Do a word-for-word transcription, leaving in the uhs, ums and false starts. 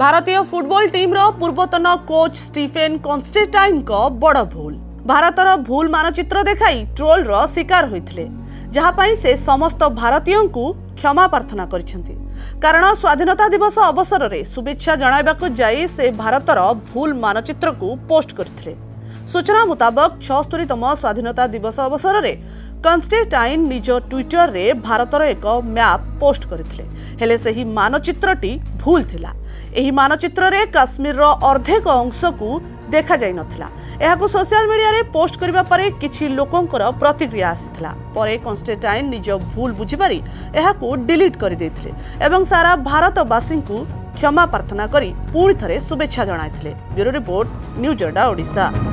भारतीय football team रो पूर्वतन coach Stephen Constantine को बड़ भूल। भारतर भूल मानचित्र देखाई ट्रोल रो शिकार होइथिले, जहाँ पई से समस्त भारतीयों को क्षमा प्रार्थना करिसेंती। कारण स्वाधीनता दिवस अवसर रे शुभेच्छा जणाइबाकु जाई से भारतर भूल मानचित्र को पोस्ट करथिले। सूचना मुताबक छस्तरीतम स्वाधीनता दिवस अवसर रे कॉन्स्टेंटाइन निज ट्विटर रे भारतर एक मैप पोस्ट करथिले, हेले सही मानचित्रटी भूल थिला। एही मानचित्र रे काश्मीर रो अर्धेक अंश को देखा जाई नथिला। एहाकु सोशल मीडिया रे पोस्ट करिबा परे किछि लोकंकर प्रतिक्रिया आसिथिला। परे कॉन्स्टेंटाइन निज भूल बुझी पारि एहाकु डिलीट करि दैथिले एवं सारा भारतवासी को क्षमा प्रार्थना करी पुणी थरे शुभेच्छा जणाइथिले। ब्यूरो रिपोर्ट, न्यूज अड्डा ओडिशा।